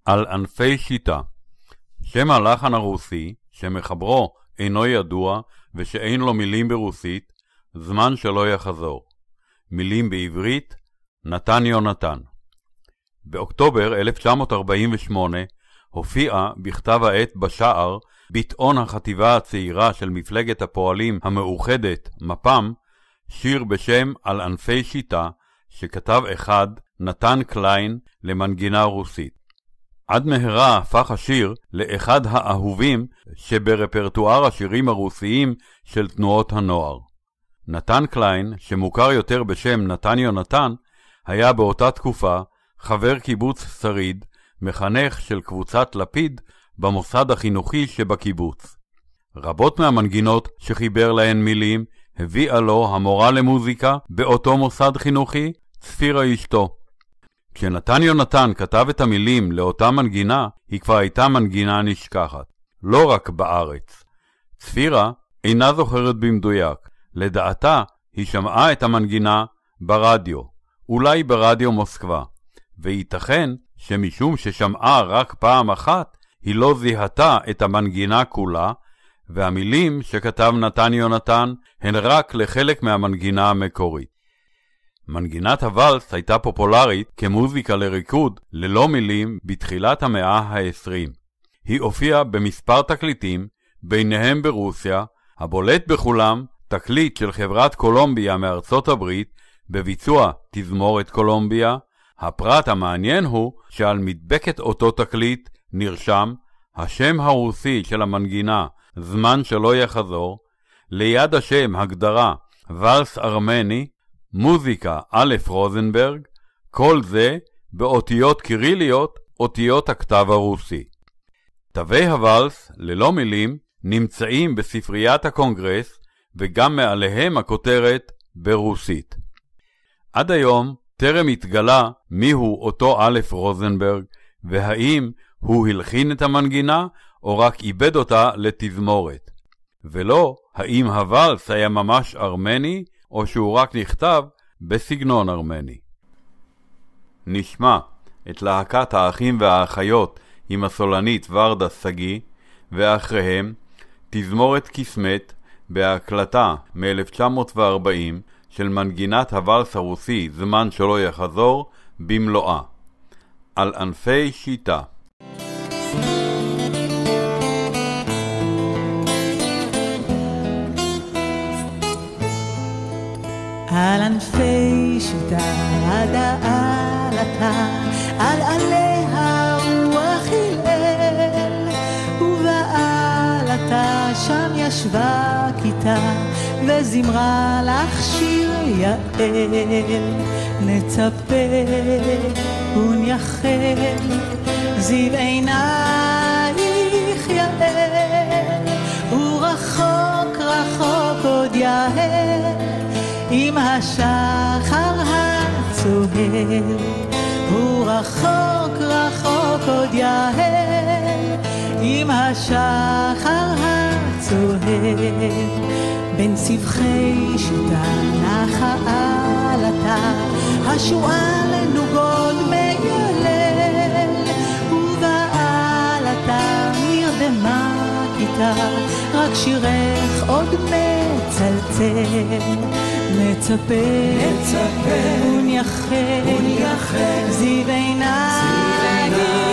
על ענפי שיטה. שם הלחן הרוסי, שמחברו אינו ידוע ושאין לו מילים ברוסית, זמן שלא יחזור. מילים בעברית, נתן יונתן. באוקטובר 1948 הופיע בכתב העת בשער, ביטאון החטיבה הצעירה של מפלגת הפועלים המאוחדת, מפ"ם, שיר בשם על ענפי שיטה, שכתב אחד, נתן קליין, למנגינה רוסית. עד מהרה הפך השיר לאחד האהובים שברפרטואר השירים הרוסיים של תנועות הנוער. נתן קליין, שמוכר יותר בשם נתן יונתן, היה באותה תקופה חבר קיבוץ שריד, מחנך של קבוצת לפיד במוסד החינוכי שבקיבוץ. רבות מהמנגינות שחיבר להן מילים הביאה לו המורה למוזיקה באותו מוסד חינוכי, צפירה אשתו. כשנתן יונתן כתב את המילים לאותה מנגינה, היא כבר הייתה מנגינה נשכחת. לא רק בארץ. צפירה אינה זוכרת במדויק. לדעתה היא שמעה את המנגינה ברדיו, אולי ברדיו מוסקבה. וייתכן שמשום ששמעה רק פעם אחת, היא לא זיהתה את המנגינה כולה, והמילים שכתב נתן יונתן הן רק לחלק מהמנגינה המקורית. מנגינת הוואלס הייתה פופולרית כמוזיקה לריקוד ללא מילים בתחילת המאה ה-20. היא הופיעה במספר תקליטים, ביניהם ברוסיה, הבולט בכולם תקליט של חברת קולומביה מארצות הברית, בביצוע תזמורת קולומביה. הפרט המעניין הוא שעל מדבקת אותו תקליט נרשם השם הרוסי של המנגינה, זמן שלא יחזור, ליד השם הגדרה ואלס ארמני, מוזיקה א' רוזנברג, כל זה באותיות קיריליות, אותיות הכתב הרוסי. תווי הוואלס ללא מילים נמצאים בספריית הקונגרס, וגם מעליהם הכותרת ברוסית. עד היום טרם התגלה מיהו אותו א' רוזנברג, והאם הוא הלחין את המנגינה או רק איבד אותה לתזמורת. ולא האם הוואלס היה ממש ארמני או שהוא רק נכתב בסגנון ארמני. נשמע את להקת האחים והאחיות עם הסולנית ורדה סגי, ואחריהם תזמורת כסמת בהקלטה מ-1940 של מנגינת הוואלס הרוסי זמן שלא יחזור במלואה. על ענפי שיטה. על ענפי שיטה עד העלתה, על עליה רוח הלל, ובעלתה שם ישבה כיתה, וזמרה לך שיר יעל. נצפה ונייחל, זיו עינייך יעל, ורחוק רחוק עוד יעל, עם השחר הצוהל. הוא רחוק רחוק עוד יעל, עם השחר הצוהל. בין סבכי שיטה נחה עלתה, השועל נוגוד מיילל, ובעלתה נרדמה כיתה, רק שירך עוד מצלצל. נצפה ונייחל, זיו עינייך